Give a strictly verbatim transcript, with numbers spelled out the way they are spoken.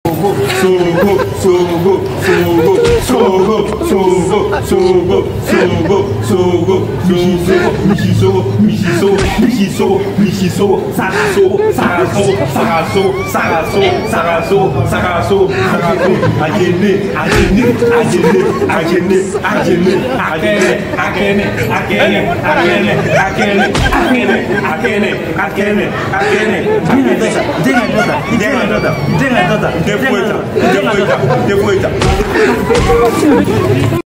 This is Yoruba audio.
Sogo, sogo, sogo, sogo, sogo, sogo, sogo, sogo, Michi sogo, Michi sogo, Michi sogo, Michi sogo, Sara sogo, Sara sogo, Sara sogo, Sara sogo, Sara sogo, Sara sogo, Sara sogo, Agene, Agene, Agene, Agene, Agene, Agene, Agene, Agene, Agene, Agene, Agene, Agene, Agene, Agene, Denga dota, denga dota, denga dota, denga dota, denga dota, denga dota.